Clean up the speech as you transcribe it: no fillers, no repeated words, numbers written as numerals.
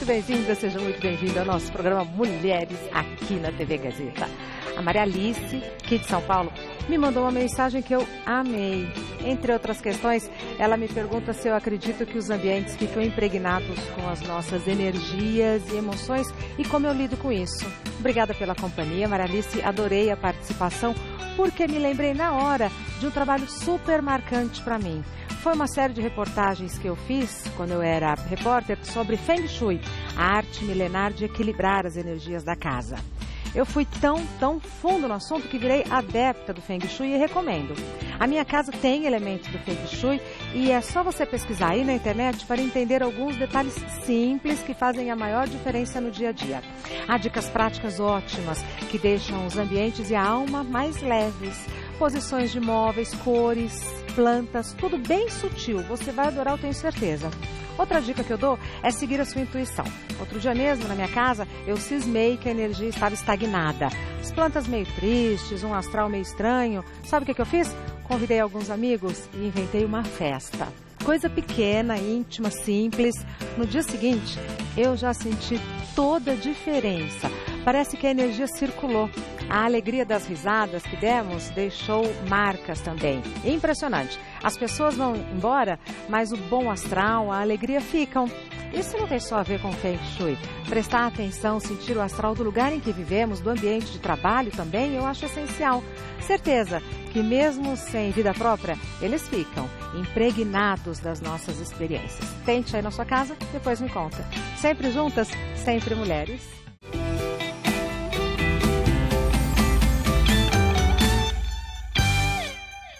bem-vinda, seja muito bem-vinda ao nosso programa Mulheres aqui na TV Gazeta. A Maria Alice, aqui de São Paulo, me mandou uma mensagem que eu amei. Entre outras questões, ela me pergunta se eu acredito que os ambientes ficam impregnados com as nossas energias e emoções e como eu lido com isso. Obrigada pela companhia, Maria Alice, adorei a participação porque me lembrei na hora de um trabalho super marcante para mim. Foi uma série de reportagens que eu fiz quando eu era repórter sobre Feng Shui, a arte milenar de equilibrar as energias da casa. Eu fui tão fundo no assunto que virei adepta do Feng Shui e recomendo. A minha casa tem elementos do Feng Shui e é só você pesquisar aí na internet para entender alguns detalhes simples que fazem a maior diferença no dia a dia. Há dicas práticas ótimas que deixam os ambientes e a alma mais leves. Posições de móveis, cores, plantas, tudo bem sutil. Você vai adorar, eu tenho certeza. Outra dica que eu dou é seguir a sua intuição. Outro dia mesmo, na minha casa, eu cismei que a energia estava estagnada. As plantas meio tristes, um astral meio estranho. Sabe o que eu fiz? Convidei alguns amigos e inventei uma festa. Coisa pequena, íntima, simples. No dia seguinte, eu já senti toda a diferença. Parece que a energia circulou. A alegria das risadas que demos deixou marcas também. Impressionante. As pessoas vão embora, mas o bom astral, a alegria ficam. Isso não tem só a ver com Feng Shui. Prestar atenção, sentir o astral do lugar em que vivemos, do ambiente de trabalho também, eu acho essencial. Certeza que mesmo sem vida própria, eles ficam impregnados das nossas experiências. Tente aí na sua casa, depois me conta. Sempre juntas, sempre mulheres.